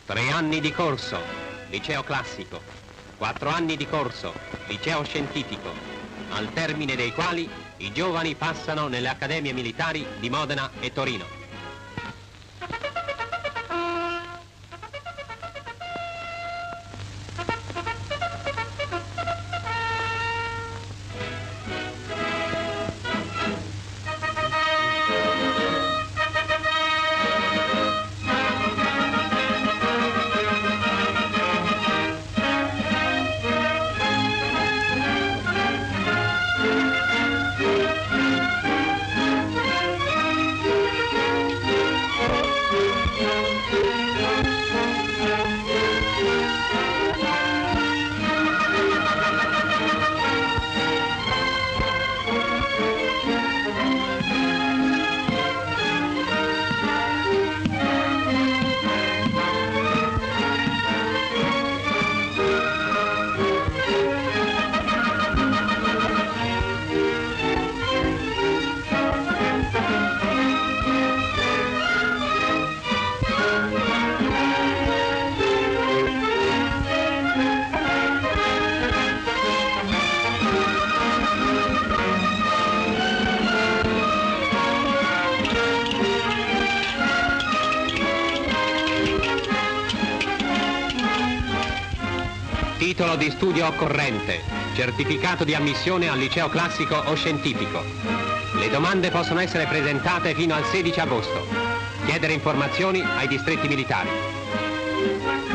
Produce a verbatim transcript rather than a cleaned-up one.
Tre anni di corso, liceo classico. Quattro anni di corso, liceo scientifico, al termine dei quali i giovani passano nelle accademie militari di Modena e Torino. Titolo di studio occorrente, certificato di ammissione al liceo classico o scientifico. Le domande possono essere presentate fino al sedici agosto. Chiedere informazioni ai distretti militari.